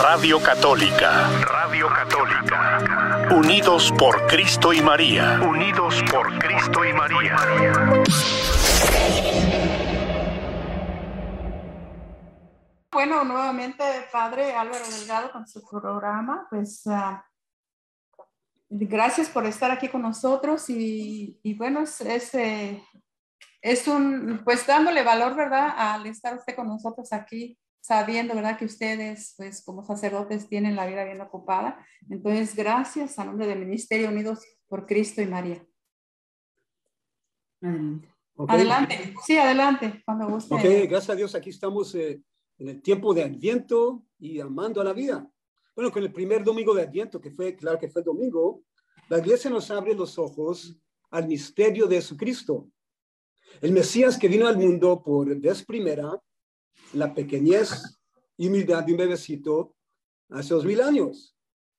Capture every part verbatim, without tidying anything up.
Radio Católica. Radio Católica. Unidos por Cristo y María. Unidos por Cristo y María. Bueno, nuevamente, Padre Álvaro Delgado con su programa, pues uh, gracias por estar aquí con nosotros y, y bueno, es, es, eh, es un, pues dándole valor, ¿verdad?, al estar usted con nosotros aquí, sabiendo, ¿verdad?, que ustedes, pues como sacerdotes tienen la vida bien ocupada. Entonces, gracias a nombre del Ministerio Unidos por Cristo y María. Adelante. Okay. Adelante, sí, adelante, cuando guste. Ok, gracias a Dios, aquí estamos eh, en el tiempo de Adviento y amando a la vida. Bueno, con el primer domingo de Adviento, que fue, claro que fue domingo, la iglesia nos abre los ojos al misterio de Jesucristo. El Mesías que vino al mundo por vez primera, la pequeñez y humildad de un bebecito hace dos mil años.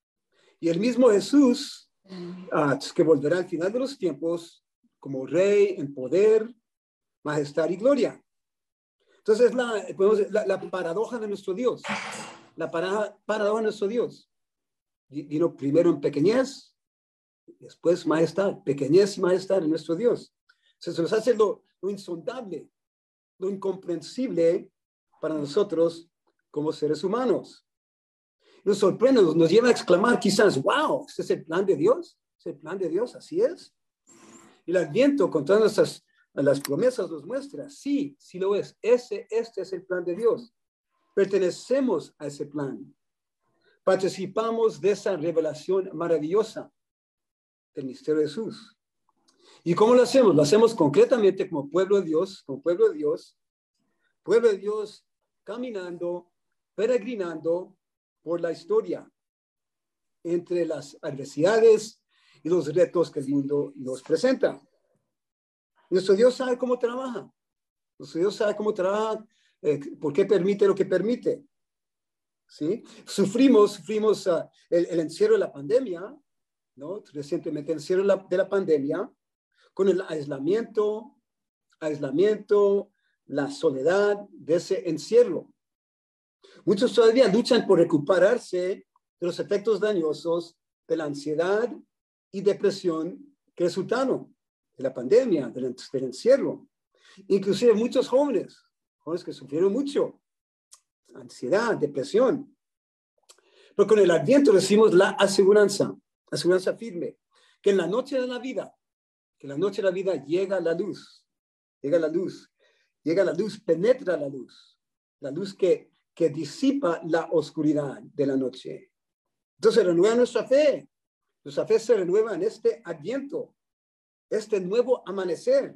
Y el mismo Jesús, uh, que volverá al final de los tiempos como rey en poder, majestad y gloria. Entonces, la, la, la paradoja de nuestro Dios, la para, paradoja de nuestro Dios. Vino primero en pequeñez, después majestad, pequeñez y majestad en nuestro Dios. Se nos hace lo, lo insondable, lo incomprensible para nosotros como seres humanos. Nos sorprende, nos, nos lleva a exclamar quizás, wow, ¿este es el plan de Dios? ¿Es el plan de Dios? Así es. Y el Adviento con todas nuestras las promesas nos muestra, sí, sí lo es. Ese, este es el plan de Dios. Pertenecemos a ese plan. Participamos de esa revelación maravillosa del misterio de Jesús. ¿Y cómo lo hacemos? Lo hacemos concretamente como pueblo de Dios, como pueblo de Dios, pueblo de Dios caminando, peregrinando por la historia entre las adversidades y los retos que el mundo nos presenta. Nuestro Dios sabe cómo trabaja. Nuestro Dios sabe cómo trabaja, eh, por qué permite lo que permite. ¿Sí? Sufrimos, sufrimos uh, el, el encierro de la pandemia, ¿no? Recientemente el encierro de la, de la pandemia, con el aislamiento, aislamiento, la soledad de ese encierro. Muchos todavía luchan por recuperarse de los efectos dañosos de la ansiedad y depresión que resultaron de la pandemia, del, del encierro. Inclusive muchos jóvenes, jóvenes que sufrieron mucho, ansiedad, depresión. Pero con el Adviento recibimos la aseguranza, aseguranza firme, que en la noche de la vida, que en la noche de la vida llega la luz, llega la luz, llega la luz, penetra la luz, la luz que, que disipa la oscuridad de la noche. Entonces renueva nuestra fe, nuestra fe se renueva en este Adviento, este nuevo amanecer.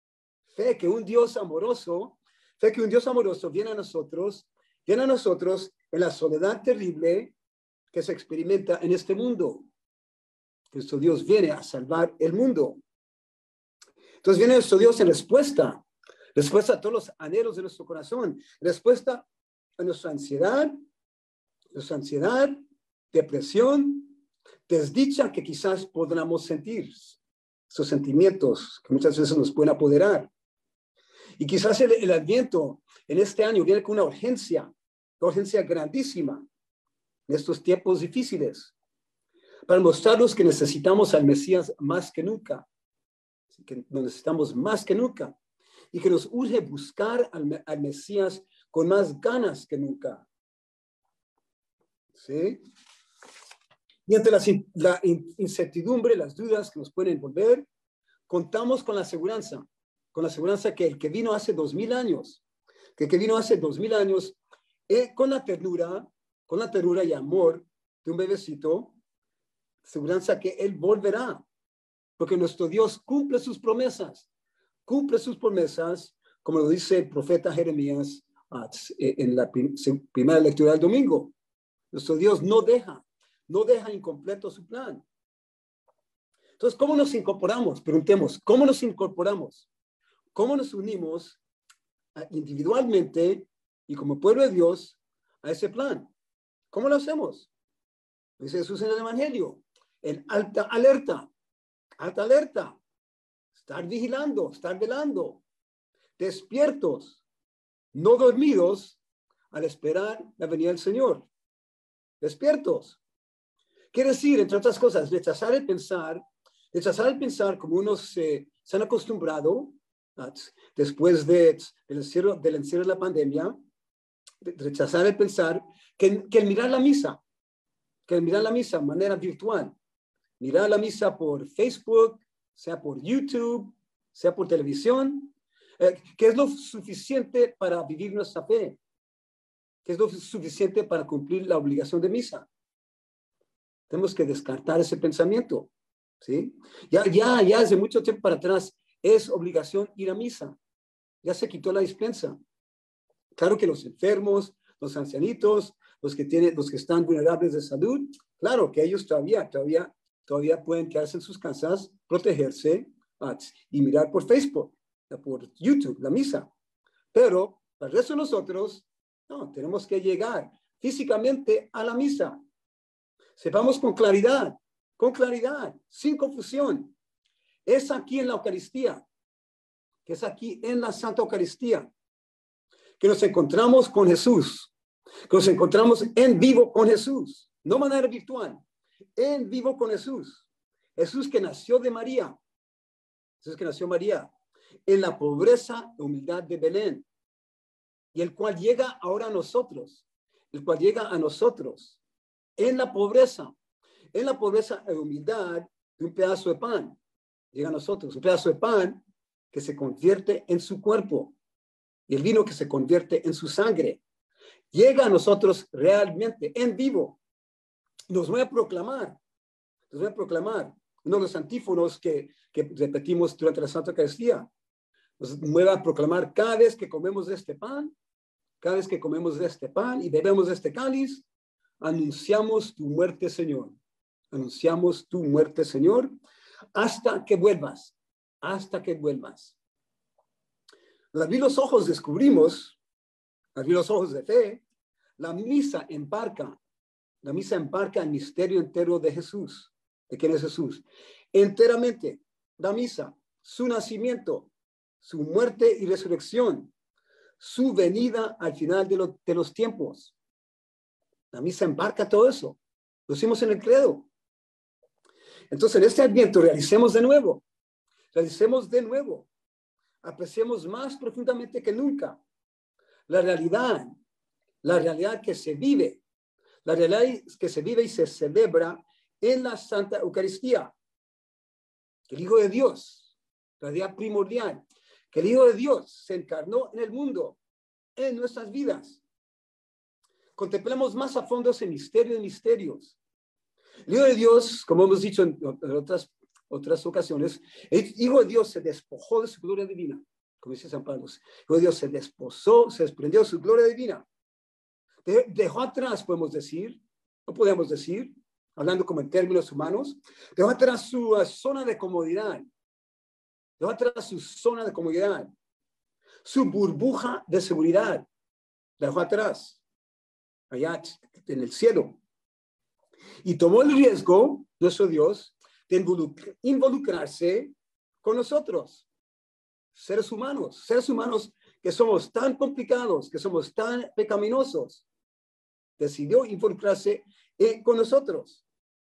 Fe que un Dios amoroso, fe que un Dios amoroso viene a nosotros, viene a nosotros en la soledad terrible que se experimenta en este mundo. Nuestro Dios viene a salvar el mundo. Entonces viene nuestro Dios en respuesta, respuesta a todos los anhelos de nuestro corazón, respuesta a nuestra ansiedad, nuestra ansiedad, depresión, desdicha que quizás podamos sentir. Esos sentimientos que muchas veces nos pueden apoderar. Y quizás el, el Adviento en este año viene con una urgencia, una urgencia grandísima en estos tiempos difíciles, para mostrarnos que necesitamos al Mesías más que nunca, que lo necesitamos más que nunca, y que nos urge buscar al, al Mesías con más ganas que nunca. ¿Sí? Y ante la, la incertidumbre, las dudas que nos pueden envolver, contamos con la aseguranza, con la aseguranza que el que vino hace dos mil años, que el que vino hace dos mil años, eh, con la ternura, con la ternura y amor de un bebecito, aseguranza que él volverá, porque nuestro Dios cumple sus promesas, cumple sus promesas, como lo dice el profeta Jeremías uh, en la prim primera lectura del domingo. Nuestro Dios no deja, no deja incompleto su plan. Entonces, ¿cómo nos incorporamos? Preguntemos, ¿cómo nos incorporamos? ¿Cómo nos unimos individualmente y como pueblo de Dios a ese plan? ¿Cómo lo hacemos? Dice Jesús en el Evangelio, en alta alerta, alta alerta, estar vigilando, estar velando, despiertos, no dormidos, al esperar la venida del Señor. despiertos. Quiere decir, entre otras cosas, rechazar el pensar, rechazar el pensar como unos eh, se han acostumbrado uh, después de, del, encierro, del encierro de la pandemia, rechazar el pensar que, que el mirar la misa, que el mirar la misa de manera virtual, mirar la misa por Facebook, sea por YouTube, sea por televisión, eh, que es lo suficiente para vivir nuestra fe, que es lo suficiente para cumplir la obligación de misa. Tenemos que descartar ese pensamiento, ¿sí? Ya, ya, ya desde mucho tiempo para atrás es obligación ir a misa. Ya se quitó la dispensa. Claro que los enfermos, los ancianitos, los que tienen, los que están vulnerables de salud, claro que ellos todavía, todavía, todavía pueden quedarse en sus casas, protegerse uh, y mirar por Facebook, por YouTube, la misa. Pero para el resto de nosotros, no, tenemos que llegar físicamente a la misa. Sepamos con claridad, con claridad, sin confusión. Es aquí en la Eucaristía, que es aquí en la Santa Eucaristía, que nos encontramos con Jesús, que nos encontramos en vivo con Jesús, no de manera virtual, en vivo con Jesús. Jesús que nació de María, Jesús que nació de María, en la pobreza y humildad de Belén, y el cual llega ahora a nosotros, el cual llega a nosotros, en la pobreza, en la pobreza y humildad de un pedazo de pan, llega a nosotros, un pedazo de pan que se convierte en su cuerpo, y el vino que se convierte en su sangre, llega a nosotros realmente, en vivo. Nos voy a proclamar, nos voy a proclamar, uno de los antífonos que, que repetimos durante la Santa Eucaristía, nos voy a proclamar cada vez que comemos de este pan, cada vez que comemos de este pan y bebemos de este cáliz, anunciamos tu muerte, Señor. Anunciamos tu muerte, Señor, hasta que vuelvas, hasta que vuelvas. Al abrir los ojos descubrimos, al abrir los ojos de fe, la misa embarca, la misa embarca el misterio entero de Jesús. ¿De quién es Jesús? Enteramente, la misa, su nacimiento, su muerte y resurrección, su venida al final de, lo, de los tiempos. La misa embarca todo eso. Lo hicimos en el credo. Entonces, en este Adviento realicemos de nuevo. Realicemos de nuevo. Apreciemos más profundamente que nunca la realidad, la realidad que se vive, la realidad que se vive y se celebra en la Santa Eucaristía. Que el Hijo de Dios, la realidad primordial, que el Hijo de Dios se encarnó en el mundo, en nuestras vidas. Contemplemos más a fondo ese misterio de misterios. El Hijo de Dios, como hemos dicho en otras, otras ocasiones, el Hijo de Dios se despojó de su gloria divina, como dice San Pablo. El Hijo de Dios se desposó, se desprendió de su gloria divina. De, dejó atrás, podemos decir, no podemos decir, hablando como en términos humanos, dejó atrás su uh, zona de comodidad, dejó atrás su zona de comodidad, su burbuja de seguridad, dejó atrás, allá en el cielo. Y tomó el riesgo, nuestro Dios, de involucrarse con nosotros, seres humanos, seres humanos que somos tan complicados, que somos tan pecaminosos. Decidió involucrarse eh, con nosotros.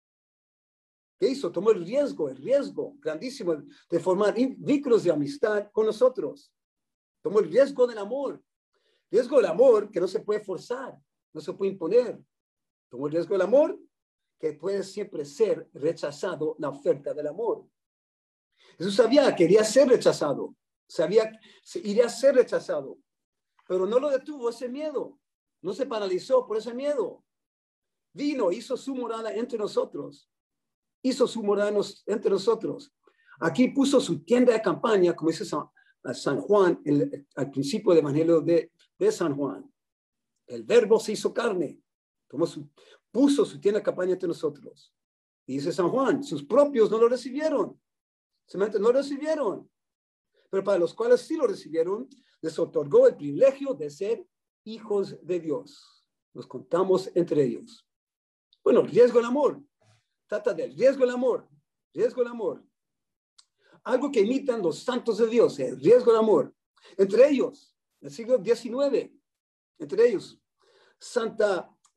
¿Qué hizo? Tomó el riesgo, el riesgo grandísimo de formar vínculos de amistad con nosotros. Tomó el riesgo del amor. Riesgo del amor que no se puede forzar, no se puede imponer. Tomó el riesgo del amor que puede siempre ser rechazado, la oferta del amor. Jesús sabía que quería ser rechazado, sabía que iría a ser rechazado, pero no lo detuvo ese miedo, no se paralizó por ese miedo. Vino, hizo su morada entre nosotros, hizo su morada entre nosotros. Aquí puso su tienda de campaña, como dice San, San Juan, el, al principio del Evangelio de, de San Juan. El Verbo se hizo carne, tomó su, puso su tienda de campaña entre nosotros. Y dice San Juan, sus propios no lo recibieron, simplemente no lo recibieron, pero para los cuales sí lo recibieron, les otorgó el privilegio de ser hijos de Dios. Nos contamos entre ellos. Bueno, riesgo del amor. Trata del riesgo del amor. Riesgo del amor. Algo que imitan los santos de Dios, el riesgo del amor. Entre ellos, en el siglo diecinueve, entre ellos, Santa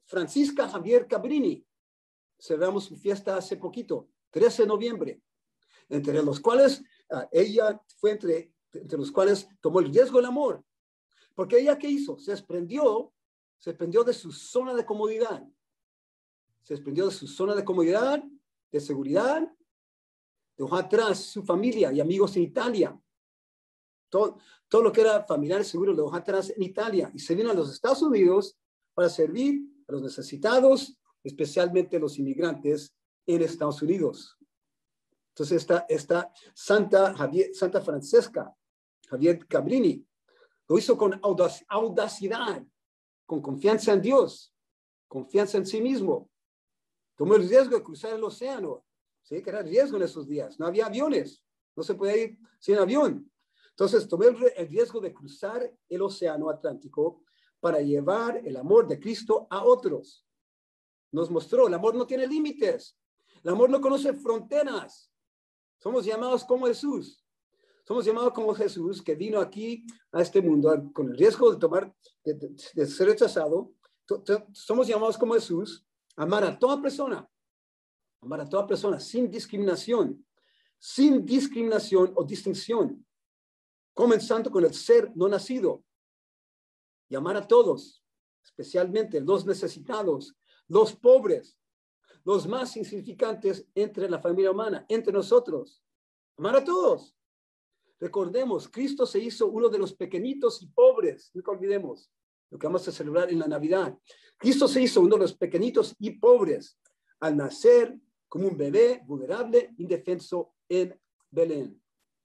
Francisca Javier Cabrini. Celebramos su fiesta hace poquito, trece de noviembre, entre los cuales uh, ella fue entre, entre los cuales tomó el riesgo del amor. Porque ella, ¿qué hizo? Se desprendió, se desprendió de su zona de comodidad. Se desprendió de su zona de comodidad, de seguridad, dejó atrás su familia y amigos en Italia. Todo, todo lo que era familiar seguro lo dejó atrás en Italia y se vino a los Estados Unidos para servir a los necesitados, especialmente los inmigrantes en Estados Unidos. Entonces esta, esta Santa, Javier, Santa Francesca Javier Cabrini lo hizo con audac, audacidad, con confianza en Dios, confianza en sí mismo. Tomó el riesgo de cruzar el océano. Sí, que era riesgo en esos días. No había aviones. No se podía ir sin avión. Entonces tomó el, el riesgo de cruzar el océano Atlántico para llevar el amor de Cristo a otros. Nos mostró, el amor no tiene límites. El amor no conoce fronteras. Somos llamados como Jesús. Somos llamados como Jesús, que vino aquí a este mundo con el riesgo de tomar, de, de, de ser rechazado. Somos llamados como Jesús, a amar a toda persona, amar a toda persona sin discriminación, sin discriminación o distinción, comenzando con el ser no nacido, y amar a todos, especialmente los necesitados, los pobres, los más insignificantes entre la familia humana, entre nosotros. Amar a todos. Recordemos, Cristo se hizo uno de los pequeñitos y pobres. Nunca olvidemos lo que vamos a celebrar en la Navidad. Cristo se hizo uno de los pequeñitos y pobres al nacer como un bebé vulnerable, indefenso en Belén.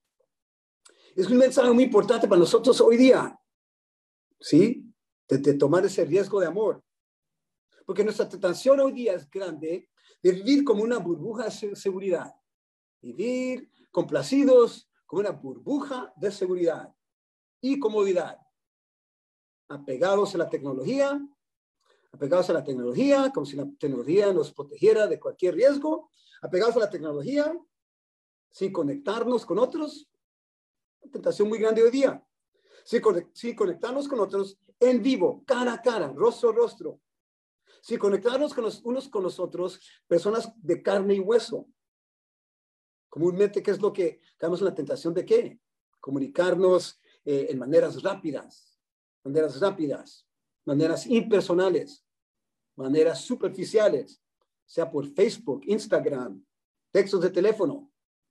Es un mensaje muy importante para nosotros hoy día, ¿sí? De, de tomar ese riesgo de amor. Porque nuestra tentación hoy día es grande de vivir como una burbuja de seguridad. Vivir complacidos como una burbuja de seguridad y comodidad. Apegados a la tecnología, apegados a la tecnología, como si la tecnología nos protegiera de cualquier riesgo, apegados a la tecnología, sin conectarnos con otros. Una tentación muy grande hoy día. Sin, sin conectarnos con otros en vivo, cara a cara, rostro a rostro. Sin conectarnos con los, unos con los otros, personas de carne y hueso. Comúnmente, ¿qué es lo que caemos en la tentación de qué? Comunicarnos eh, en maneras rápidas, maneras rápidas, maneras impersonales, maneras superficiales, sea por Facebook, Instagram, textos de teléfono,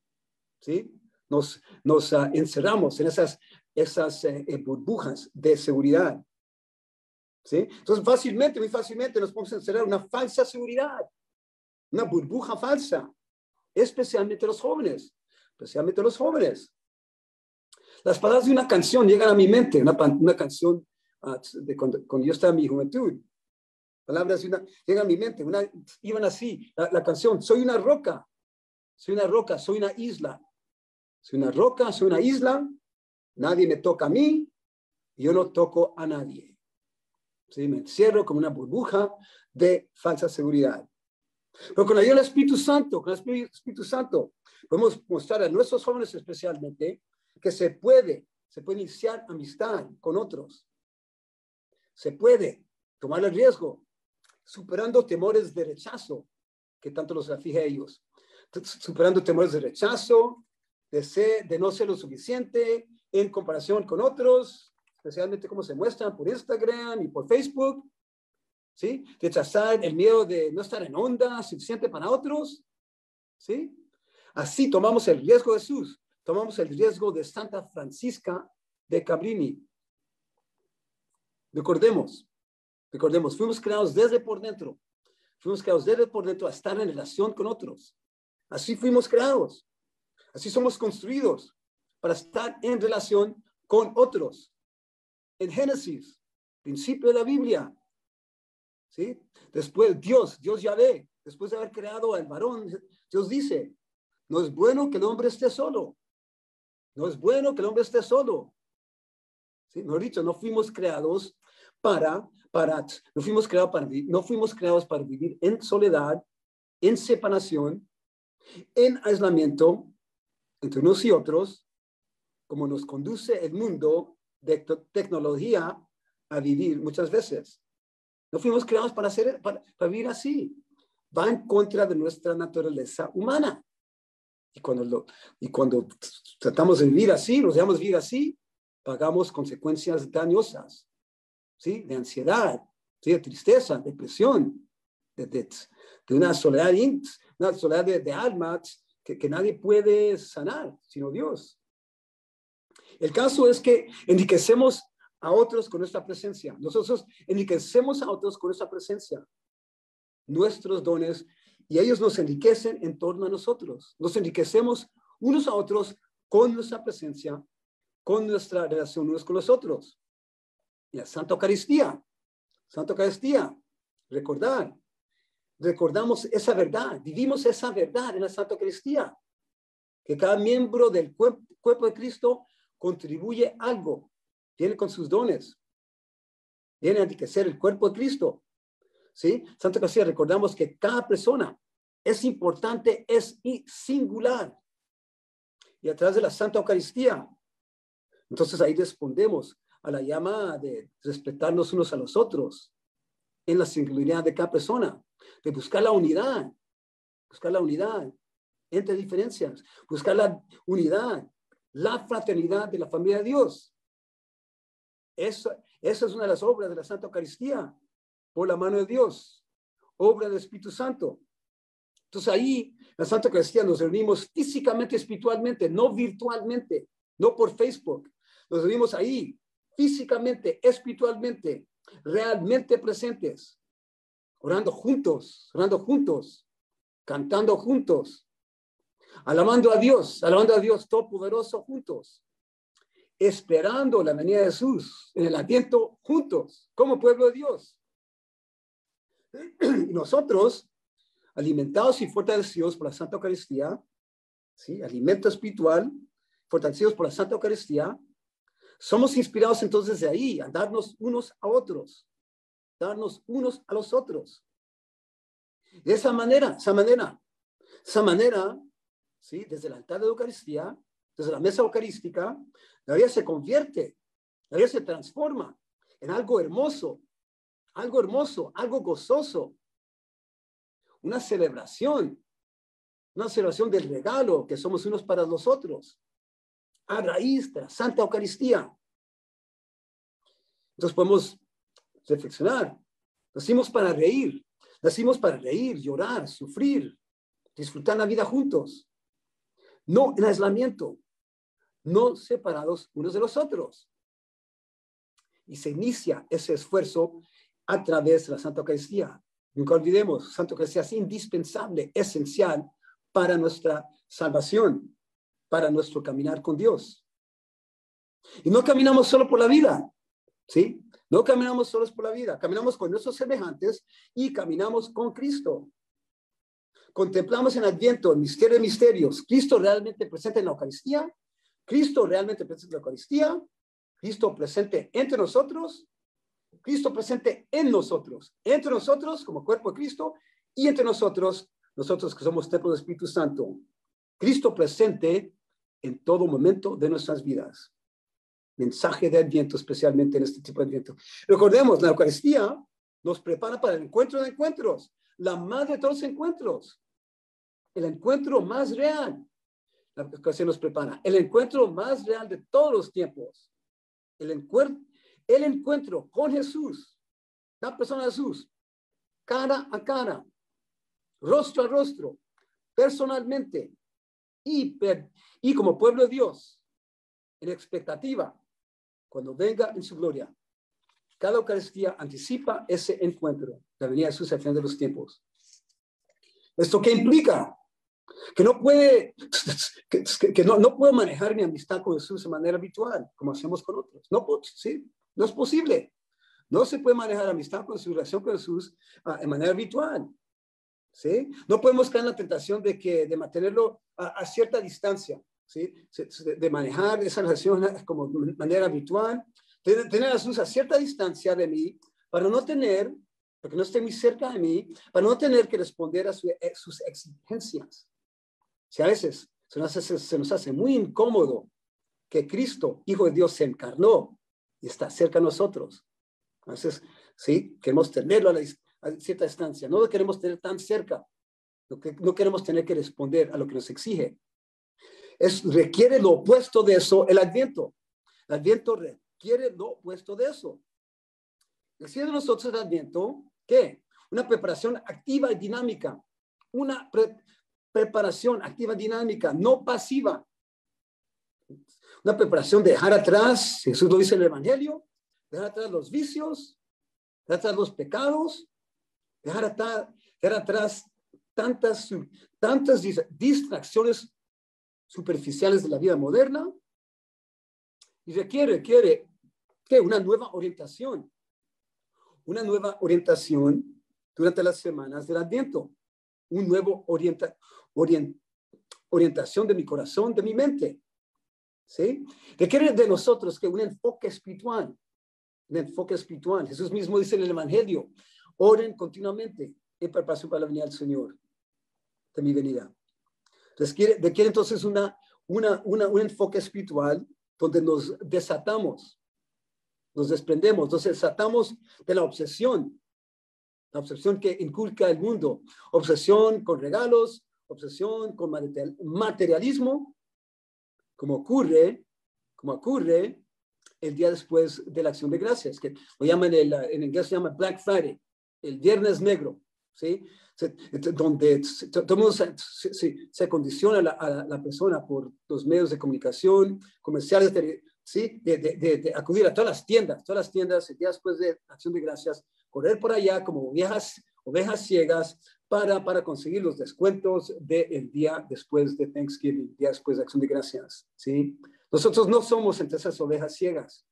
¿sí? Nos, nos uh, encerramos en esas, esas eh, burbujas de seguridad, ¿sí? Entonces, fácilmente, muy fácilmente nos podemos encerrar en una falsa seguridad, una burbuja falsa. Especialmente los jóvenes, especialmente los jóvenes. Las palabras de una canción llegan a mi mente, una, una canción uh, de cuando, cuando yo estaba en mi juventud. Palabras de una, llegan a mi mente, una, iban así, la, la canción, soy una roca, soy una roca, soy una isla. Soy una roca, soy una isla, nadie me toca a mí, y yo no toco a nadie. ¿Sí? Me encierro como una burbuja de falsa seguridad. Pero con la ayuda del Espíritu Santo, con el Espíritu Santo, podemos mostrar a nuestros jóvenes especialmente que se puede, se puede iniciar amistad con otros. Se puede tomar el riesgo, superando temores de rechazo, que tanto los aflige a ellos. Superando temores de rechazo, de, ser, de no ser lo suficiente en comparación con otros, especialmente como se muestran por Instagram y por Facebook. ¿Sí? Rechazar el miedo de no estar en onda suficiente para otros, ¿sí? Así tomamos el riesgo de Jesús, tomamos el riesgo de Santa Francisca de Cabrini. Recordemos, recordemos, fuimos creados desde por dentro, fuimos creados desde por dentro a estar en relación con otros. Así fuimos creados, así somos construidos para estar en relación con otros. En Génesis, principio de la Biblia, ¿sí? Después Dios, Dios Yahvé, después de haber creado al varón, Dios dice, no es bueno que el hombre esté solo. No es bueno que el hombre esté solo. ¿Sí? Mejor dicho, no fuimos creados para, para, no fuimos creados para, no fuimos creados para vivir en soledad, en separación, en aislamiento entre unos y otros, como nos conduce el mundo de tecnología a vivir muchas veces. No fuimos creados para, hacer, para, para vivir así. Va en contra de nuestra naturaleza humana. Y cuando, lo, y cuando tratamos de vivir así, nos dejamos vivir así, pagamos consecuencias dañosas, ¿sí? De ansiedad, ¿sí? De tristeza, depresión, de, de, de una soledad, una soledad de, de alma que, que nadie puede sanar, sino Dios. El caso es que enriquecemos a otros con nuestra presencia. Nosotros enriquecemos a otros con nuestra presencia, nuestros dones, y ellos nos enriquecen en torno a nosotros. Nos enriquecemos unos a otros con nuestra presencia, con nuestra relación unos con los otros. Y la Santa Eucaristía, Santa Eucaristía, recordar, recordamos esa verdad, vivimos esa verdad en la Santa Eucaristía, que cada miembro del cuerpo, cuerpo de Cristo contribuye algo, viene con sus dones, viene a enriquecer el cuerpo de Cristo. ¿Sí? Santa Eucaristía, recordamos que cada persona es importante, es singular. Y a través de la Santa Eucaristía, entonces ahí respondemos a la llama de respetarnos unos a los otros en la singularidad de cada persona, de buscar la unidad, buscar la unidad entre diferencias, buscar la unidad, la fraternidad de la familia de Dios. Eso, esa es una de las obras de la Santa Eucaristía, por la mano de Dios, obra del Espíritu Santo. Entonces ahí, en la Santa Eucaristía, nos reunimos físicamente, espiritualmente, no virtualmente, no por Facebook. Nos reunimos ahí, físicamente, espiritualmente, realmente presentes, orando juntos, orando juntos, cantando juntos, alabando a Dios, alabando a Dios Todopoderoso juntos, esperando la venida de Jesús en el Adviento juntos, como pueblo de Dios. Y nosotros, alimentados y fortalecidos por la Santa Eucaristía, ¿sí? Alimento espiritual, fortalecidos por la Santa Eucaristía, somos inspirados entonces de ahí a darnos unos a otros, darnos unos a los otros. De esa manera, esa manera, esa manera, ¿sí? Desde el altar de la Eucaristía, desde la mesa eucarística, la vida se convierte, la vida se transforma en algo hermoso, algo hermoso, algo gozoso, una celebración, una celebración del regalo que somos unos para los otros, a raíz de la Santa Eucaristía. Entonces podemos reflexionar. Nacimos para reír, nacimos para reír, llorar, sufrir, disfrutar la vida juntos, no en aislamiento, no separados unos de los otros. Y se inicia ese esfuerzo a través de la Santa Eucaristía. Nunca olvidemos, Santa Eucaristía es indispensable, esencial para nuestra salvación, para nuestro caminar con Dios. Y no caminamos solo por la vida, ¿sí? No caminamos solos por la vida, caminamos con nuestros semejantes y caminamos con Cristo. Contemplamos en Adviento el misterio de misterios, Cristo realmente presente en la Eucaristía, Cristo realmente presente en la Eucaristía, Cristo presente entre nosotros, Cristo presente en nosotros, entre nosotros como cuerpo de Cristo y entre nosotros, nosotros que somos templo del Espíritu Santo. Cristo presente en todo momento de nuestras vidas. Mensaje de Adviento, especialmente en este tipo de Adviento. Recordemos, la Eucaristía nos prepara para el encuentro de encuentros, la madre de todos los encuentros, el encuentro más real. La Eucaristía nos prepara, el encuentro más real de todos los tiempos, el encuentro El encuentro con Jesús, la persona de Jesús, cara a cara, rostro a rostro, personalmente, y, per, y como pueblo de Dios, en expectativa, cuando venga en su gloria. Cada Eucaristía anticipa ese encuentro, la venida de Jesús al final de los tiempos. ¿Esto qué implica? Que no puede, que, que, que no, no puedo manejar mi amistad con Jesús de manera habitual, como hacemos con otros. No puedo, sí. No es posible. No se puede manejar amistad con su relación con Jesús uh, de manera habitual. ¿Sí? No podemos caer en la tentación de, que, de mantenerlo a, a cierta distancia. ¿Sí? De, de manejar esa relación como de manera habitual. De tener a Jesús a cierta distancia de mí para no tener, porque no esté muy cerca de mí, para no tener que responder a su, a sus exigencias. Si a veces se nos, hace, se nos hace muy incómodo que Cristo, Hijo de Dios, se encarnó y está cerca de nosotros. A veces ¿sí? Queremos tenerlo a, la, a cierta distancia, no lo queremos tener tan cerca, no, que, no queremos tener que responder a lo que nos exige. Es, requiere lo opuesto de eso el Adviento. El Adviento requiere lo opuesto de eso. Decide de nosotros el Adviento, ¿qué? Una preparación activa y dinámica. Una pre preparación activa y dinámica, no pasiva. Una preparación de dejar atrás, Jesús lo dice en el Evangelio, dejar atrás los vicios, dejar atrás los pecados, dejar atrás, dejar atrás tantas, tantas distracciones superficiales de la vida moderna. Y requiere, requiere ¿qué? Una nueva orientación. Una nueva orientación durante las semanas del Adviento. Un nuevo orienta, orient, orientación de mi corazón, de mi mente. ¿Sí? Requiere de nosotros que un enfoque espiritual. Un enfoque espiritual. Jesús mismo dice en el Evangelio, oren continuamente en preparación para la venida del Señor, de mi venida. Requiere, requiere entonces una, una, una, un enfoque espiritual donde nos desatamos. Nos desprendemos, nos desatamos de la obsesión, la obsesión que inculca el mundo, obsesión con regalos, obsesión con materialismo, como ocurre, como ocurre el día después de la Acción de Gracias, que lo llaman, el, en inglés se llama Black Friday, el Viernes Negro, ¿sí? Se, donde todo el mundo se, se, se condiciona a la, a la persona por los medios de comunicación, comerciales, de, ¿sí? De, de, de, de acudir a todas las tiendas, todas las tiendas, el día después de Acción de Gracias, correr por allá como ovejas, ovejas ciegas para, para conseguir los descuentos del día después de Thanksgiving, el día después de Acción de Gracias, ¿sí? Nosotros no somos entre esas ovejas ciegas.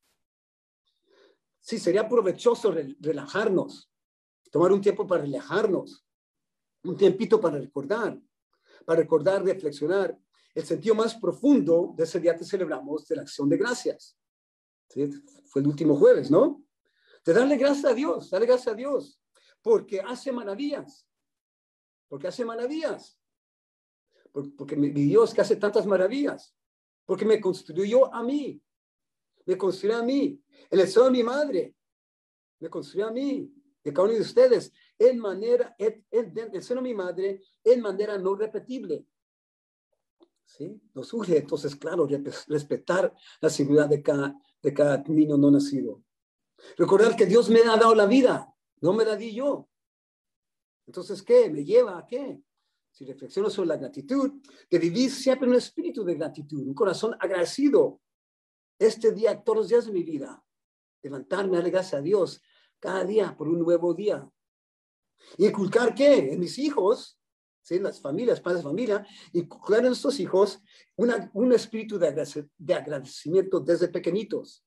Sí, sería provechoso re, relajarnos, tomar un tiempo para relajarnos, un tiempito para recordar, para recordar, reflexionar el sentido más profundo de ese día que celebramos de la Acción de Gracias. ¿Sí? Fue el último jueves, ¿no? De darle gracias a Dios, darle gracias a Dios, porque hace maravillas, porque hace maravillas, porque mi Dios que hace tantas maravillas, porque me construyó a mí, me construyó a mí, en el seno de mi madre, me construyó a mí, de cada uno de ustedes, en manera, en, en, en el seno de mi madre, en manera no repetible. ¿Sí? Nos urge entonces, claro, respetar la seguridad de cada, de cada niño no nacido. Recordar que Dios me ha dado la vida, no me la di yo. Entonces, ¿qué? ¿Me lleva a qué? Si reflexiono sobre la gratitud, de vivir siempre en un espíritu de gratitud, un corazón agradecido. Este día, todos los días de mi vida, levantarme, darle gracias a Dios cada día por un nuevo día. Y inculcar, ¿qué? En mis hijos, ¿sí? Las familias, padres de familia, inculcar en nuestros hijos una, un espíritu de, agradec de agradecimiento desde pequeñitos.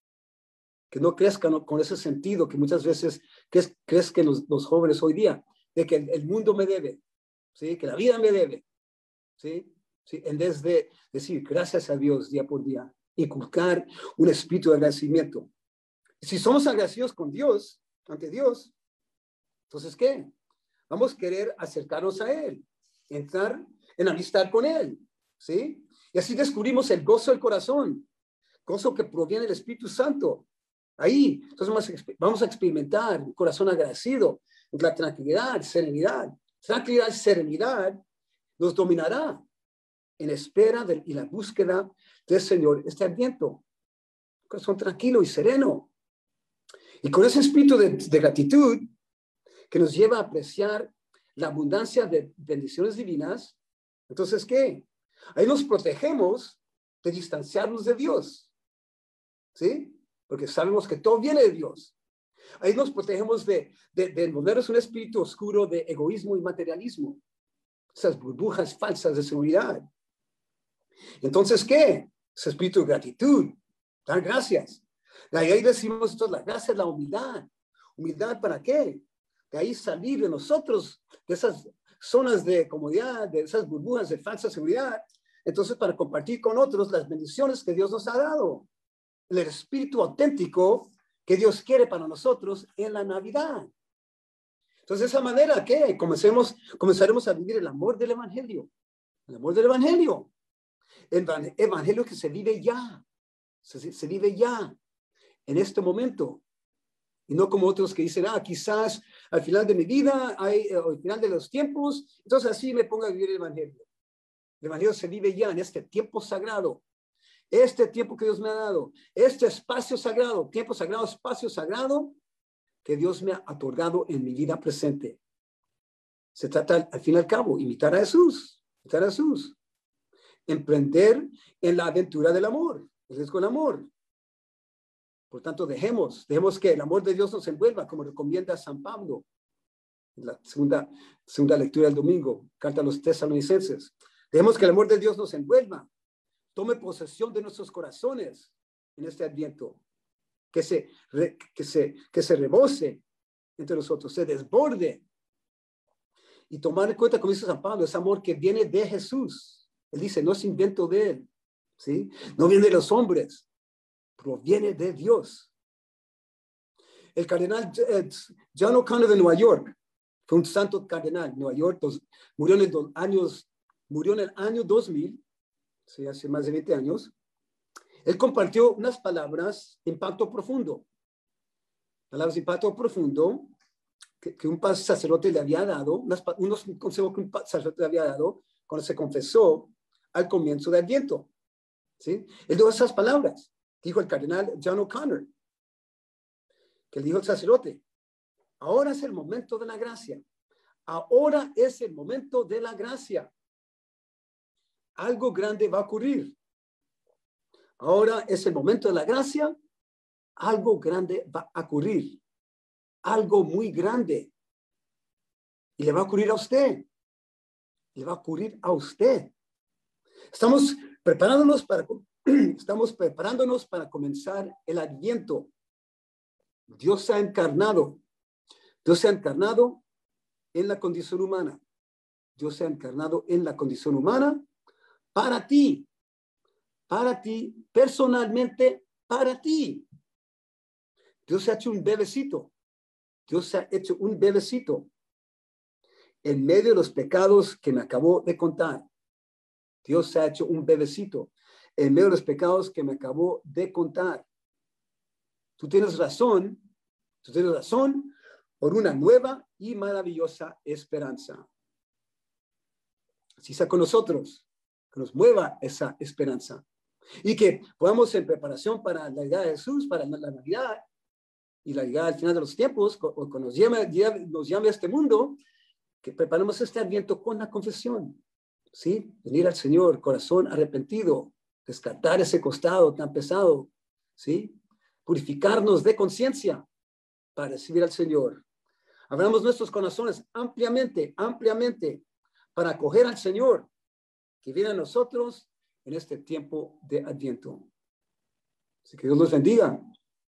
Que no crezcan con ese sentido que muchas veces crees, crees que los, los jóvenes hoy día, de que el, el mundo me debe, ¿sí? Que la vida me debe, ¿sí? ¿Sí? En vez de decir gracias a Dios día por día, inculcar un espíritu de agradecimiento. Y si somos agradecidos con Dios, ante Dios, entonces, ¿qué? Vamos a querer acercarnos a Él, entrar en amistad con Él, ¿sí? Y así descubrimos el gozo del corazón, gozo que proviene del Espíritu Santo. Ahí, entonces vamos a experimentar un corazón agradecido, la tranquilidad, serenidad. Tranquilidad, serenidad nos dominará en espera de, y la búsqueda del Señor este Adviento. Un corazón tranquilo y sereno. Y con ese espíritu de, de gratitud que nos lleva a apreciar la abundancia de bendiciones divinas, entonces, ¿qué? Ahí nos protegemos de distanciarnos de Dios, ¿sí? Porque sabemos que todo viene de Dios. Ahí nos protegemos de, de, de envolvernos en un espíritu oscuro de egoísmo y materialismo, esas burbujas falsas de seguridad. Entonces, ¿qué? Ese espíritu de gratitud, dar gracias. De ahí decimos entonces la gracia es la humildad. ¿Humildad para qué? De ahí salir de nosotros, de esas zonas de comodidad, de esas burbujas de falsa seguridad, entonces para compartir con otros las bendiciones que Dios nos ha dado. El espíritu auténtico que Dios quiere para nosotros en la Navidad. Entonces, de esa manera, ¿qué? Comencemos, comenzaremos a vivir el amor del Evangelio. El amor del Evangelio. El Evangelio que se vive ya. Se, se vive ya. En este momento. Y no como otros que dicen, ah, quizás al final de mi vida, hay, eh, al final de los tiempos, entonces así me ponga a vivir el evangelio. El evangelio se vive ya en este tiempo sagrado. Este tiempo que Dios me ha dado, este espacio sagrado, tiempo sagrado, espacio sagrado, que Dios me ha otorgado en mi vida presente. Se trata, al fin y al cabo, imitar a Jesús, imitar a Jesús. Emprender en la aventura del amor, es con amor. Por tanto, dejemos, dejemos que el amor de Dios nos envuelva, como recomienda San Pablo en la segunda, segunda lectura del domingo, carta a los tesalonicenses. Dejemos que el amor de Dios nos envuelva. Tome posesión de nuestros corazones en este adviento, que se, que se, que se rebose entre nosotros, se desborde, y tomar en cuenta, como dice San Pablo, ese amor que viene de Jesús. Él dice, no es invento de él, ¿sí? No viene de los hombres, proviene de Dios. El cardenal John O'Connor de Nueva York fue un santo cardenal. Nueva York dos, murió en el años, murió en el año dos mil. Sí, hace más de veinte años, él compartió unas palabras de impacto profundo. Palabras de impacto profundo que, que un sacerdote le había dado, unas, unos consejos que un sacerdote le había dado cuando se confesó al comienzo del Adviento. ¿Sí? Él dijo esas palabras, dijo el cardenal John O'Connor, que le dijo el sacerdote, ahora es el momento de la gracia. Ahora es el momento de la gracia. Algo grande va a ocurrir. Ahora es el momento de la gracia. Algo grande va a ocurrir. Algo muy grande. Y le va a ocurrir a usted. Le va a ocurrir a usted. Estamos preparándonos para, estamos preparándonos para comenzar el Adviento. Dios se ha encarnado. Dios se ha encarnado en la condición humana. Dios se ha encarnado en la condición humana. Para ti, para ti, personalmente, para ti. Dios se ha hecho un bebecito. Dios se ha hecho un bebecito en medio de los pecados que me acabó de contar. Dios se ha hecho un bebecito en medio de los pecados que me acabó de contar. Tú tienes razón, tú tienes razón por una nueva y maravillosa esperanza. Así está con nosotros. Que nos mueva esa esperanza y que podamos en preparación para la llegada de Jesús, para la Navidad y la llegada al final de los tiempos, cuando nos llame, nos llame a este mundo, que preparemos este Adviento con la confesión, ¿sí? Venir al Señor, corazón arrepentido, descartar ese costado tan pesado, ¿sí? Purificarnos de conciencia para recibir al Señor. Abramos nuestros corazones ampliamente, ampliamente para acoger al Señor que viene a nosotros en este tiempo de Adviento. Así que Dios los bendiga.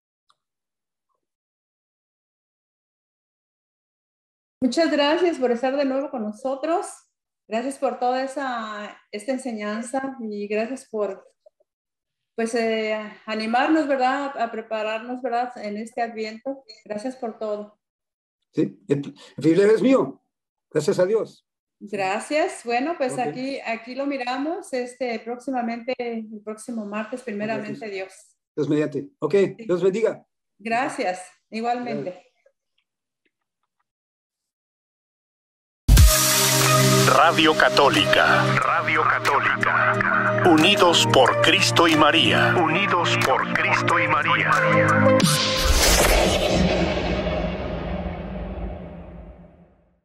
Muchas gracias por estar de nuevo con nosotros. Gracias por toda esa esta enseñanza y gracias por pues eh, animarnos, ¿verdad? A prepararnos, ¿verdad? En este Adviento. Gracias por todo. Sí, el privilegio es mío. Gracias a Dios. Gracias. Bueno, pues Okay. aquí, aquí lo miramos este, próximamente, el próximo martes, primeramente Okay. Dios. Dios mediante. Ok, Sí. Dios bendiga. Gracias, igualmente. Radio Católica. Radio Católica. Unidos por Cristo y María. Unidos por Cristo y María.